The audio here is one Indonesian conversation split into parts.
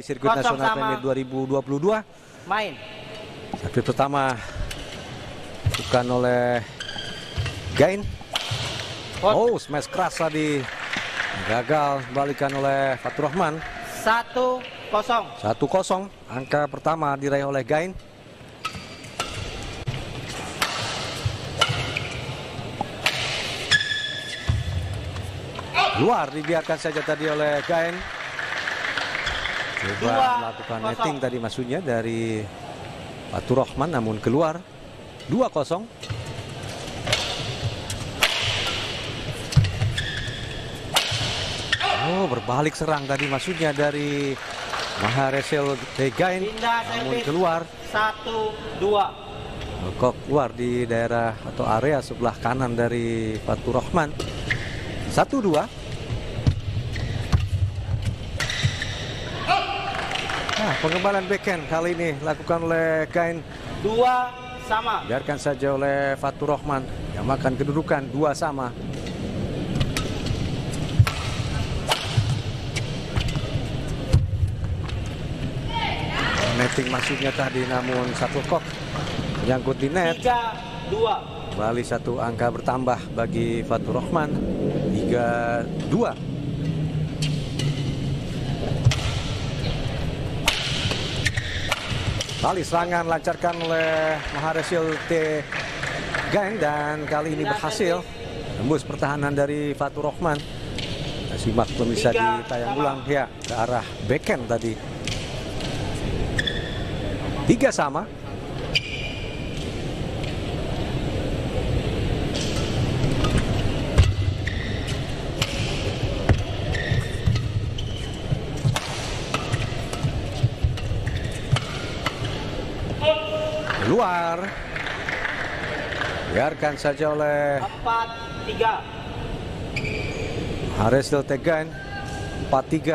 di sirkuit nasional Premier 2022. Main. Servis pertama bukan oleh Gain. Oh, smash keras tadi. Gagal balikan oleh Fatur Rahman. 1-0. 1-0. Angka pertama diraih oleh Gain. Luar, dibiarkan saja tadi oleh Gain. Coba melakukan netting tadi maksudnya dari Fatur Rahman, namun keluar. 2-0. Oh, berbalik serang tadi maksudnya dari Maharesil Tegain, namun keluar. 1-2. Kok keluar di daerah atau area sebelah kanan dari Fatur Rahman. 1-2. Nah, pengembangan backhand kali ini lakukan oleh Gain. 2-2. Biarkan saja oleh Fatur Rahman yang makan kedudukan 2-2. Netting maksudnya tadi, namun satu kok menyangkut di net. 3-2. Kembali satu angka bertambah bagi Fatur Rahman. 3-2. Kali serangan lancarkan oleh Maharesil Tegain dan kali ini berhasil tembus pertahanan dari Fatur Rahman. Simak pemirsa di tayang ulang ya, ke arah backhand tadi. 3-3. Keluar. Biarkan saja oleh 4-3. Maharesil Tegain. 4-3.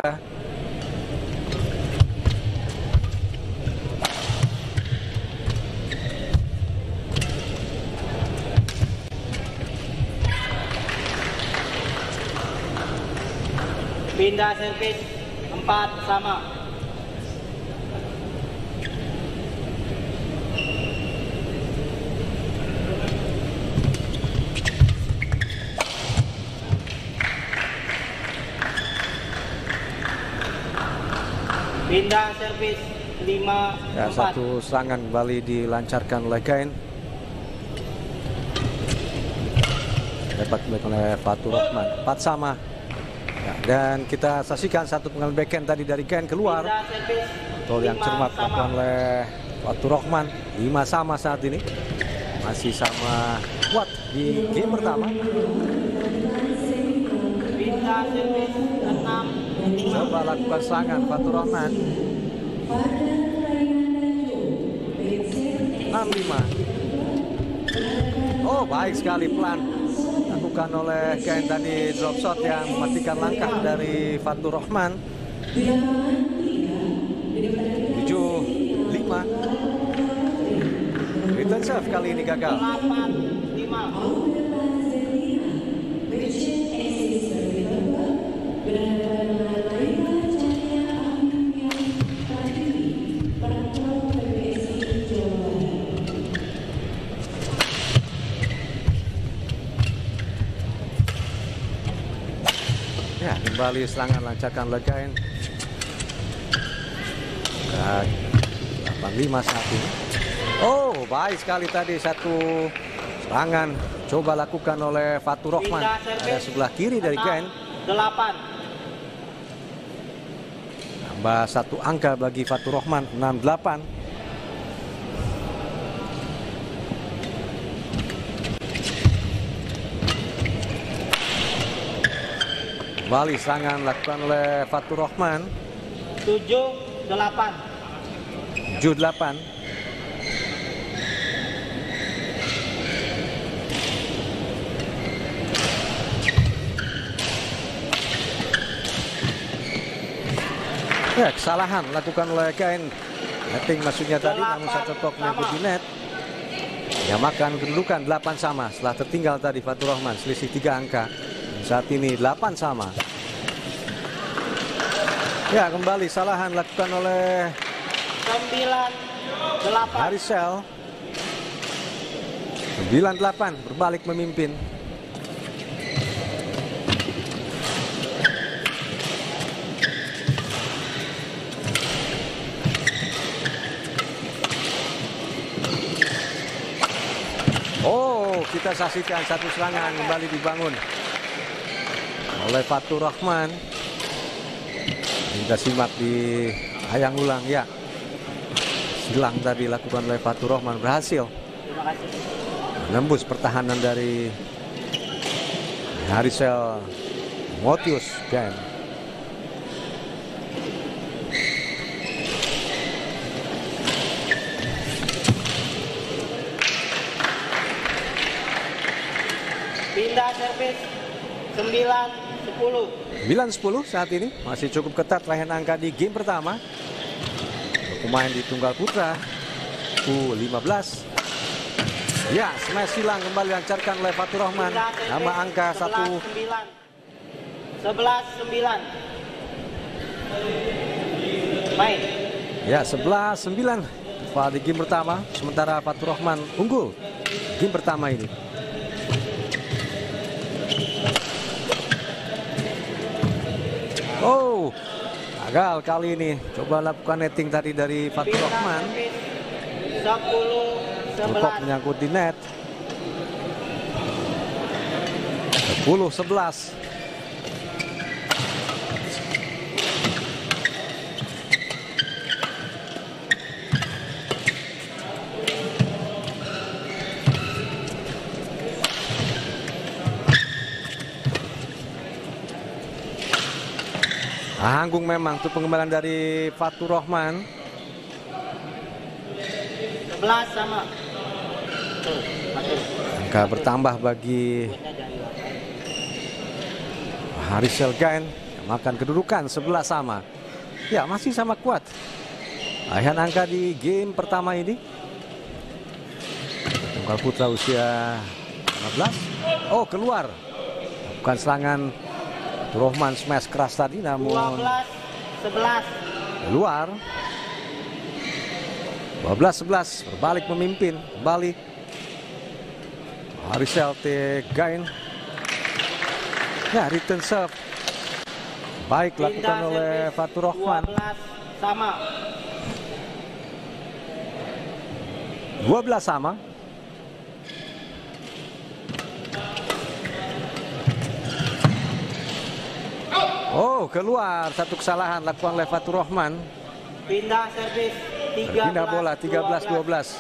Pindah servis 4-4. Pindah servis 5-4. Ya, satu serangan kembali dilancarkan oleh Gain. Dapat oleh Fatur Rahman. 4-4. Ya, dan kita saksikan satu pengambilan backhand tadi dari Gain keluar. Betul yang cermat dilakukan oleh Fatur Rahman. 5-5 saat ini. Masih sama kuat di game pertama. Pindah servis 6. Coba lakukan serangan Fatur Rahman. 6-5. Oh, baik sekali, pelan lakukan oleh Gain tadi, drop shot yang mematikan langkah dari Fatur Rahman. 7-5. Return serve kali ini gagal. 8-5. Ya, kembali serangan lancarkan oleh Gain. 8-5 saat ini. Oh, baik sekali tadi satu serangan coba lakukan oleh Fatur Rahman. Ada sebelah kiri dari Gain. 8. Tambah satu angka bagi Fatur Rahman. 6-8. Kembali serangan lakukan oleh Fatur Rahman. 7-8. 7-8. Ya, kesalahan lakukan oleh Gain. Netting maksudnya tadi, namun satu tok menyangkut di net. Yang makan kedudukan 8-8 setelah tertinggal tadi Fatur Rahman, selisih 3 angka. Saat ini 8-8. Ya, kembali salahan dilakukan oleh 9-8. Harisel. 9-8 berbalik memimpin. Oh, kita saksikan satu serangan kembali dibangun oleh Fatur Rahman. Kita simak di ayang ulang ya. Silang tadi dilakukan oleh Fatur Rahman berhasil Terima kasih. menembus pertahanan dari Harisel Motius Gain. Pindah servis 9-10. 9-10 saat ini masih cukup ketat raihan angka di game pertama. Pemain di tunggal putra U15. Ya, smash silang kembali dilancarkan oleh Fatur Rahman. Nama angka 1. 11-9. Main. Ya, 11-9 di game pertama. Sementara Fatur Rahman unggul game pertama ini. Oh, gagal kali ini. Coba lakukan netting tadi dari Fatur Rahman. 10-11. Menyangkut di net. 10-11. Anggung memang tuh pengembalian dari Fatur Rahman. 11 sama. Angka bertambah bagi Harisel Gain yang makan kedudukan 11 sama. Ya, masih sama kuat. Raihan angka di game pertama ini. Tunggal putra usia 15. Oh, keluar. Bukan serangan Rahman smash keras tadi, namun 12-11. keluar. 12-11 berbalik memimpin kembali Harisel Gain. Ya, return serve baik dilakukan oleh Fatur Rahman. 12 sama. 12 sama. Oh, keluar satu kesalahan lakukan oleh Fatur Rahman. Pindah servis 13. Pindah bola 13-12.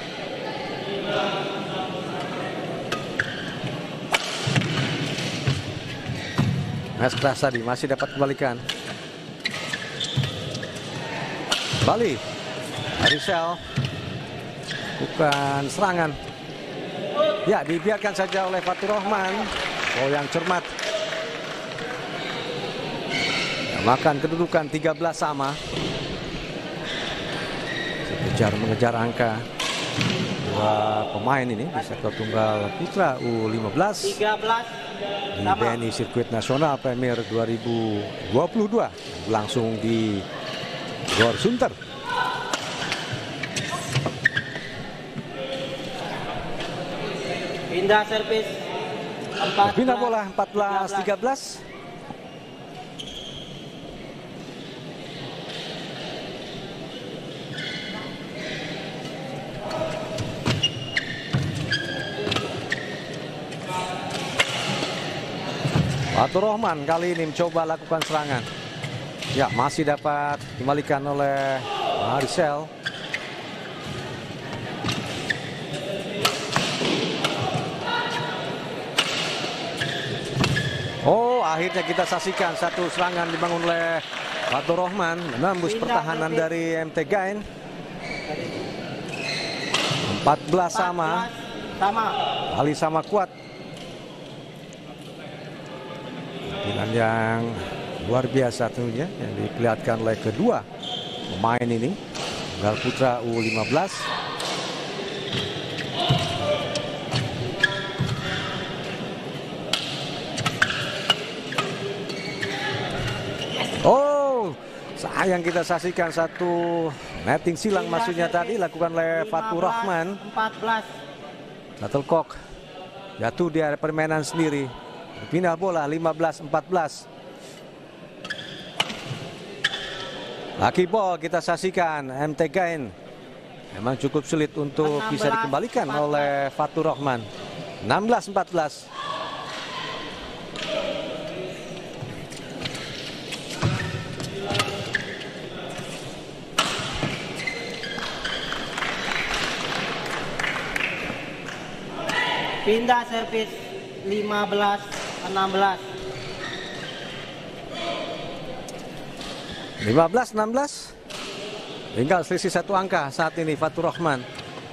Mas keras tadi masih dapat kembalikan. Bali Harisel bukan serangan. Ya, dibiarkan saja oleh Fatur Rahman. Oh, yang cermat. Makan kedudukan 13 sama. Mengejar angka dua pemain ini di sektor tunggal putra U15 13 di BNI Sirkuit Nasional Premier 2022 langsung di Gor Sunter. Pindah servis 14. Pindah bola 14-13. Fatur Rahman kali ini mencoba lakukan serangan. Ya, masih dapat dikembalikan oleh Harisel. Oh, akhirnya kita saksikan satu serangan dibangun oleh Fatur Rahman menembus pertahanan dari MT Gain. 14 sama. Kali sama kuat. Pilihan yang luar biasa tentunya yang diperlihatkan oleh kedua pemain ini. Tunggal putra U15. Oh, Sayang kita saksikan satu netting silang Pindah maksudnya servis. tadi lakukan oleh Fatur Rahman. 14. Shuttlecock jatuh di area permainan sendiri. Pindah bola 15-14. Lucky ball kita saksikan. MT Gain memang cukup sulit untuk bisa 16, dikembalikan 14. oleh Fatur Rahman. 16-14. Pindah servis 15-16. 15-16. Tinggal selisih satu angka saat ini Fatur Rahman.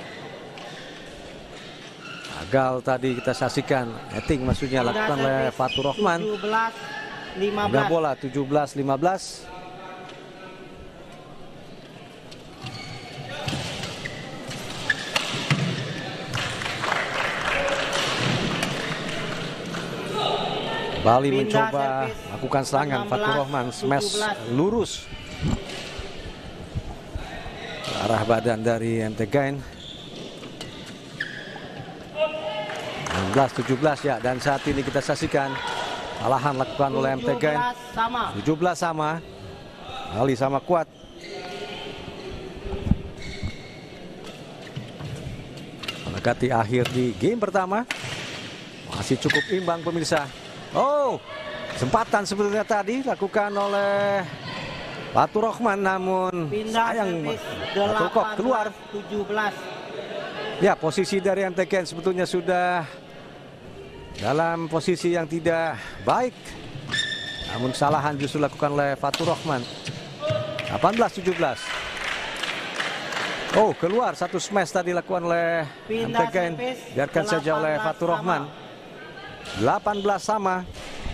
Gagal tadi kita saksikan. Netting maksudnya lakukan oleh Fatur Rahman. 17-15. Udah bola 17-15. Kembali Pindah mencoba servis. lakukan serangan 16, Fatur Rahman. Smash 17. lurus. Arah badan dari MT Gain. 16-17 ya, dan saat ini kita saksikan alahan lakukan oleh MT Gain. 17 sama. 17 sama. Kali sama kuat. Mendekati akhir di game pertama. Masih cukup imbang pemirsa. Oh, kesempatan sebetulnya tadi lakukan oleh Fatur Rahman, namun Pindah sayang servis Fatur kok keluar. 17. Ya, posisi dari MT Gain sebetulnya sudah dalam posisi yang tidak baik. Namun kesalahan justru dilakukan oleh Fatur Rahman. 18-17. Oh, keluar satu smash tadi dilakukan oleh MT Pindah Gain. servis, Biarkan saja oleh 18 Fatur Rahman. sama. 18 sama.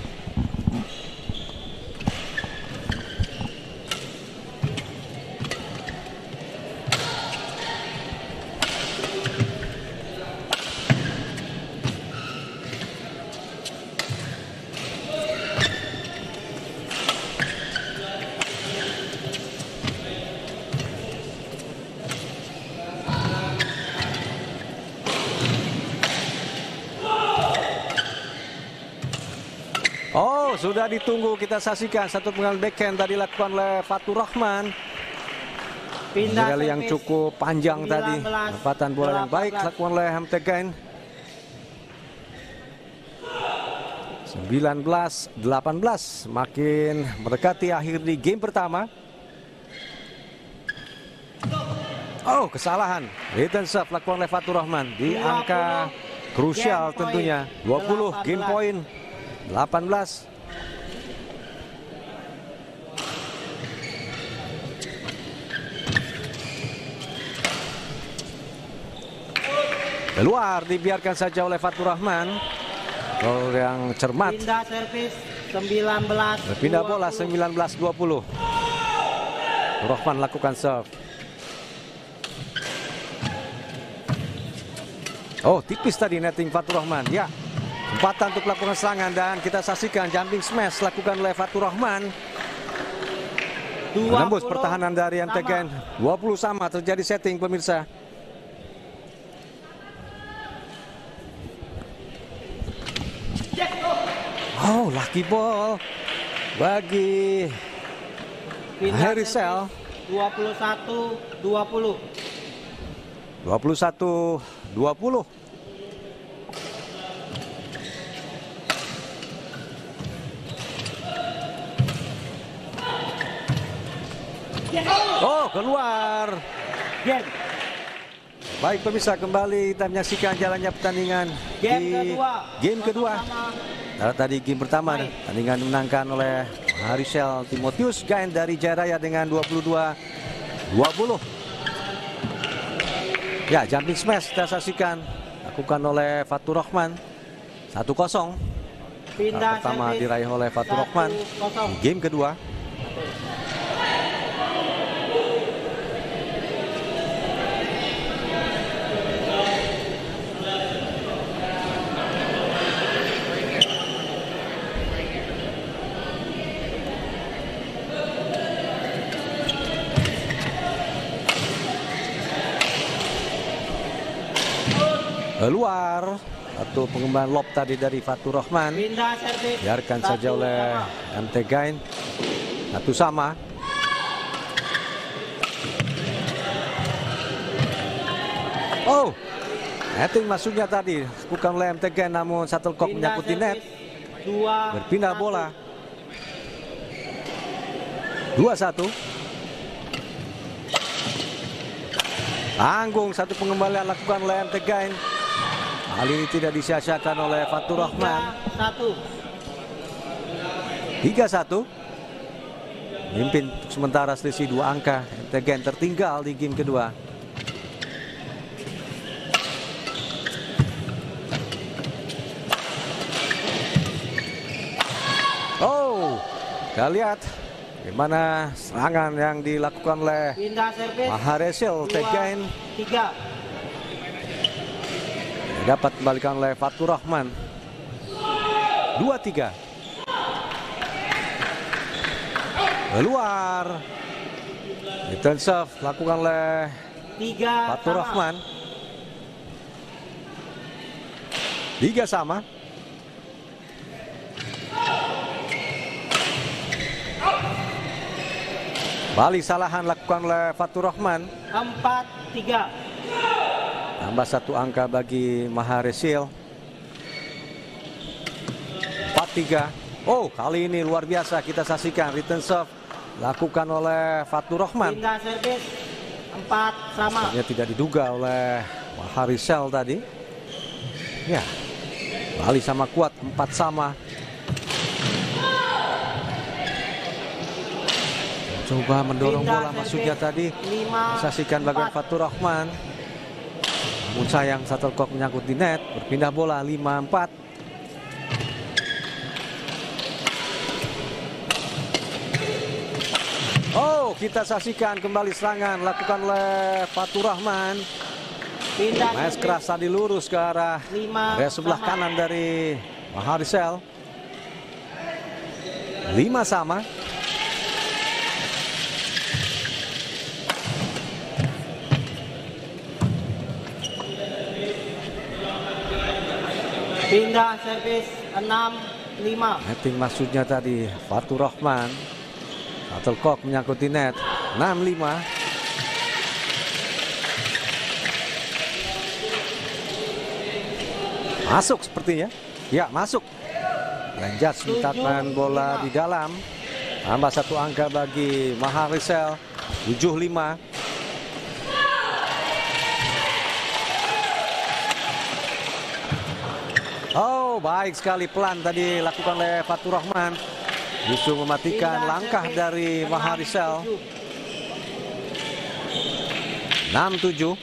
Oh, sudah ditunggu, kita saksikan satu pengalaman backhand tadi dilakukan oleh Fatur Rahman. Pindah Rally yang servis. cukup panjang 19, tadi. Tempatan bola yang baik 18. dilakukan oleh MT Gain. 19-18, makin mendekati akhir di game pertama. Oh, kesalahan. Return serve lakukan oleh Fatur Rahman di 20, angka krusial game tentunya. point, 20 game 18. point. 18. Keluar, dibiarkan saja oleh Fatur Rahman. Gol yang cermat. Pindah servis 19. Berpindah bola 19-20. Rahman lakukan serve. Oh, tipis tadi netting Fatur Rahman. Ya, kesempatan untuk melakukan serangan dan kita saksikan jumping smash lakukan oleh Fatur Rahman. 20 Menembus pertahanan dari MT Gain. 20 sama, terjadi setting pemirsa. Oh, lucky ball bagi Pindah Harry servis Sel. 21-20. 21-20. Oh, keluar. Game. Baik pemirsa, kembali kita menyaksikan jalannya pertandingan Game di kedua. game kedua. Sama-sama. Karena tadi game pertama pertandingan dimenangkan oleh Harisel Timotius Gain dari Jaya dengan 22-20. Ya, jumping smash kita saksikan lakukan oleh Fatur Rahman. 1-0. Pindah Pertama servis diraih oleh Fatur Rahman. 1-0. Game kedua. keluar. Satu pengembangan lob tadi dari Fatur Rahman. Pindah servis. Biarkan saja oleh MT Gain. Satu sama. Oh, netting masuknya tadi bukan oleh MT Gain, namun shuttlecock menyangkut di net. Berpindah bola. 2-1. Tanggung satu pengembalian lakukan oleh MT Gain. Kali ini tidak disia-siakan oleh Fatur Rahman. 3-1. Mimpin untuk sementara selisih 2 angka. MT Gain tertinggal di game kedua. Oh, kita lihat gimana serangan yang dilakukan oleh Maharesil. MT Gain 3. dapat kembalikan oleh Fatur Rahman. 2-3. Keluar. Return serve lakukan oleh Fatur Rahman. 3 sama. Balik salahan lakukan oleh Fatur Rahman. 4-3. Tambah 1 angka bagi Maharesil. 4-3. Oh, kali ini luar biasa kita saksikan return serve lakukan oleh Fatur Rahman. Pindah servis. 4 sama. Sebenarnya tidak diduga oleh Maharesil tadi. Ya, balik sama kuat. 4 sama. Coba mendorong bola masuknya tadi. Saksikan bagian Fatur Rahman. Namun sayang shuttlecock menyangkut di net. Berpindah bola 5-4. Oh, kita saksikan kembali serangan lakukan oleh Fatur Rahman. Main keras tadi lurus ke arah area sebelah kanan dari Maharesil. 5 sama. Pindah servis 6-5. Netting maksudnya tadi Fatur Rahman. Shuttlecock menyangkut di net. 6-5. Masuk sepertinya. Ya, masuk. Lanjut mencatatkan bola di dalam. Tambah 1 angka bagi Maharesil. 7-5. Oh, baik sekali pelan tadi lakukan oleh Fatur Rahman. Justru mematikan langkah dari Maharesil. 6-7.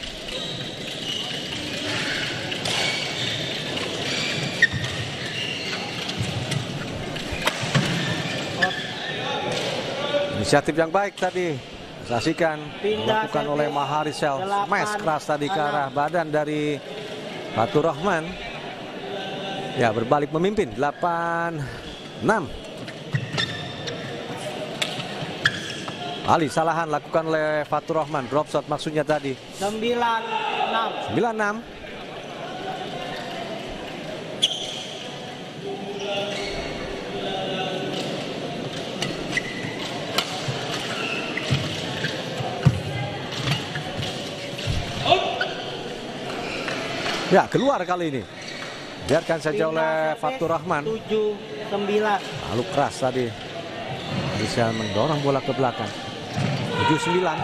Inisiatif yang baik tadi. Saksikan dilakukan oleh Maharesil. Smash keras tadi ke arah badan dari Fatur Rahman. Ya, berbalik memimpin 8-6. Ali salahan lakukan oleh Fatur Rahman. Drop shot maksudnya tadi. 9-6. 9-6. Ya, keluar kali ini. Biarkan saja oleh Fatur Rahman. 7-9. Lalu keras tadi. Bisa mendorong bola ke belakang. 7-9.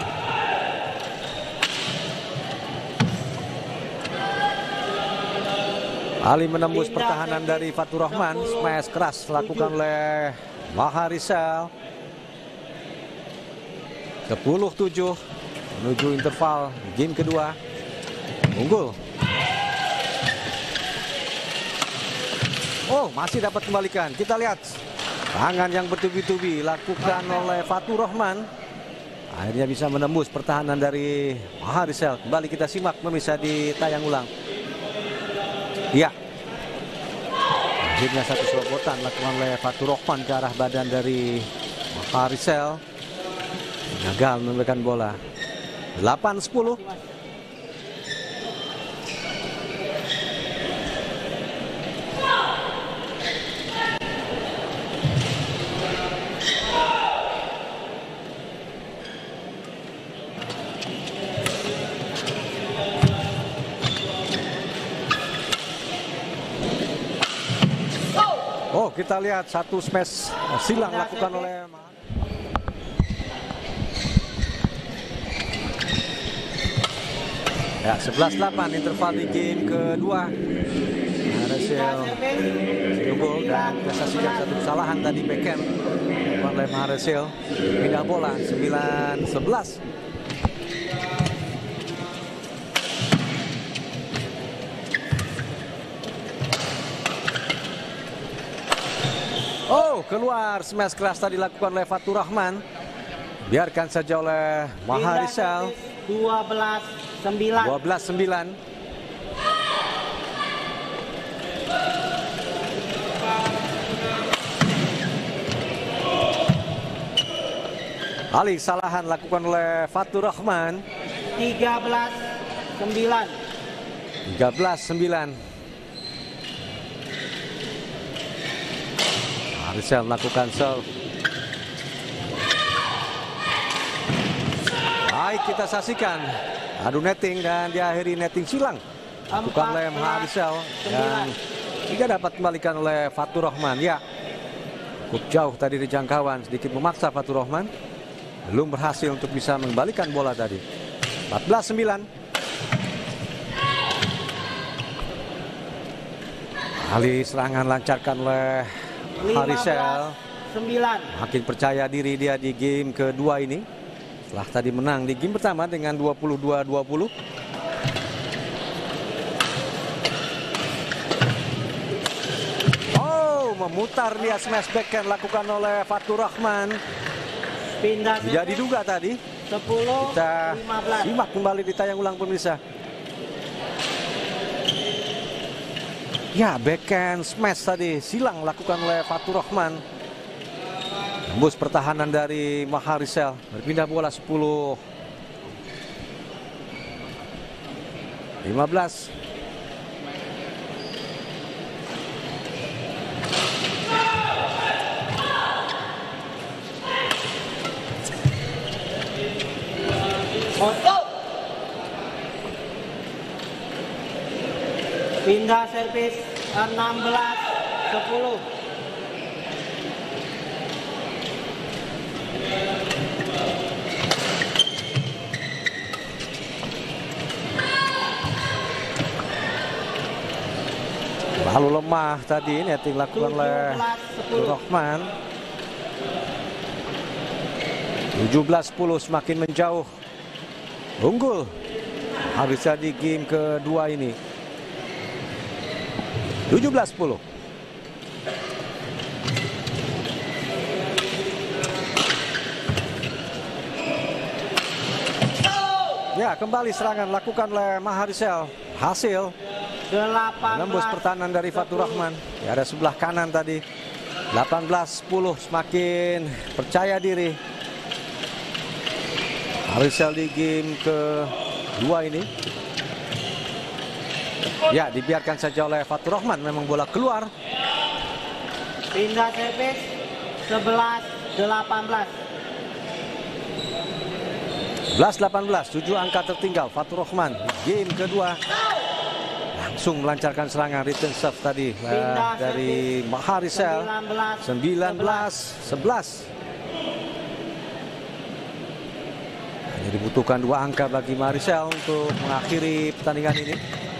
Ali menembus pertahanan dari Fatur Rahman. Smash keras lakukan oleh Maharesil. 10-7 menuju interval game kedua. Unggul. Oh, masih dapat kembalikan. Kita lihat tangan yang bertubi-tubi lakukan oleh Fatur Rahman. Akhirnya bisa menembus pertahanan dari Maharesil. Kembali kita simak pemirsa di tayang ulang. Ya, akhirnya satu serobotan lakukan oleh Fatur Rahman ke arah badan dari Maharesil. Gagal memberikan bola. 8-10. kita lihat satu smash silang lakukan oleh ya 11-8 interval di game kedua. Maharesil unggul dan kita saksikan satu kesalahan tadi backhand oleh Maharesil. Pindah bola 9-11. Oh, keluar smash keras tadi dilakukan oleh Fatur Rahman. Biarkan saja oleh Maharesil. 12-9. 12-9. Alih kesalahan lakukan oleh Fatur Rahman. 13-9. 13-9. Maharesil melakukan serve. Baik, kita saksikan adu netting dan diakhiri netting silang lakukan oleh Maharesil dan tidak dapat kembalikan oleh Fatur Rahman. Ya, cukup jauh tadi di jangkauan, sedikit memaksa Fatur Rahman, belum berhasil untuk bisa mengembalikan bola tadi. 14-9. Alih serangan lancarkan oleh Maharesil. 9. Makin percaya diri dia di game kedua ini. Setelah tadi menang di game pertama dengan 22-20. Oh, memutar dia smash backhand lakukan oleh Fatur Rahman. Pindah Tidak diduga tadi. 10-15. Kita simak kembali di tayang ulang pemirsa. Ya, backhand smash tadi silang lakukan oleh Fatur Rahman. Tembus pertahanan dari Maharesil. Berpindah bola 10-15. Pindah servis 16-10. Lalu lemah tadi netting lakukan oleh Fatur Rahman. 17-10 semakin menjauh. Unggul Maharesil di game kedua ini. 17-10. Ya, kembali serangan lakukan oleh Maharesil. Hasil 18. menembus pertahanan dari Fatur Rahman. Ya, ada sebelah kanan tadi. 18-10 semakin percaya diri. Maharesil di game kedua ini. Ya, dibiarkan saja oleh Fatur Rahman. Memang bola keluar. Pindah servis 11-18. 11-18, 7 angka tertinggal Fatur Rahman. Game kedua langsung melancarkan serangan return serve tadi dari Maharesil. 19-11. Hanya dibutuhkan 2 angka bagi Maharesil untuk mengakhiri pertandingan ini.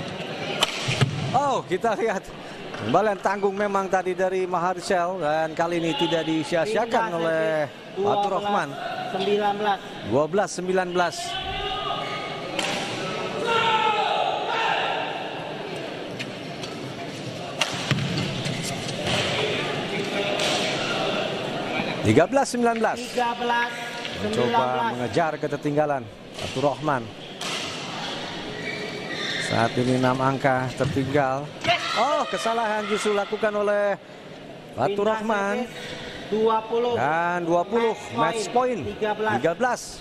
Oh, kita lihat kembalian tanggung memang tadi dari Maharesil dan kali ini tidak disia-siakan oleh Fatur Rahman. 12-19. Mencoba mengejar ketertinggalan Fatur Rahman. Saat ini 6 angka tertinggal. Oh, kesalahan justru lakukan oleh Fatur Rahman. 20 dan 20 match point 13.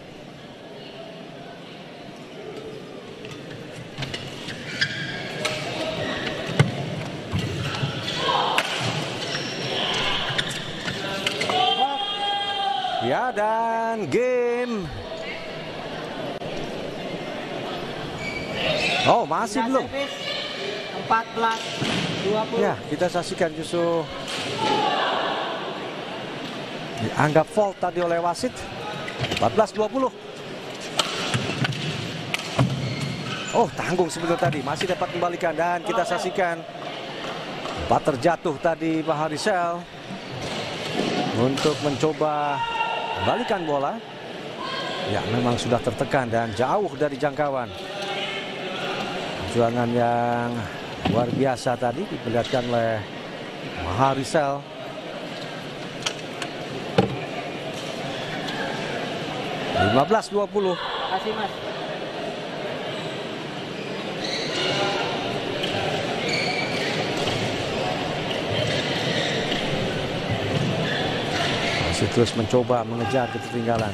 Ya, dan game. Oh, masih belum. 14-20. Ya, kita saksikan justru Dianggap fault tadi oleh wasit. 14-20. Oh, tanggung sebetulnya tadi. Masih dapat kembalikan dan kita saksikan. Sempat terjatuh tadi Maharisel untuk mencoba kembalikan bola. Ya, memang sudah tertekan dan jauh dari jangkauan. Perjuangan yang luar biasa tadi diperlihatkan oleh Maharisel. (15-20). Kasih Mas. Masih terus mencoba mengejar ketertinggalan.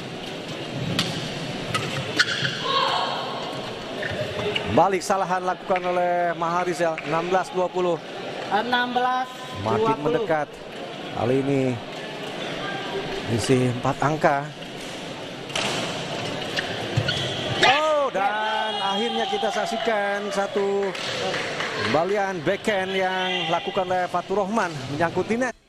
Balik kesalahan lakukan oleh Maharisel. 16-20. 16-20. Makin mendekat. Kali ini isi 4 angka. Oh, dan akhirnya kita saksikan satu kembalian backhand yang lakukan oleh Fatur Rahman menyangkut di net.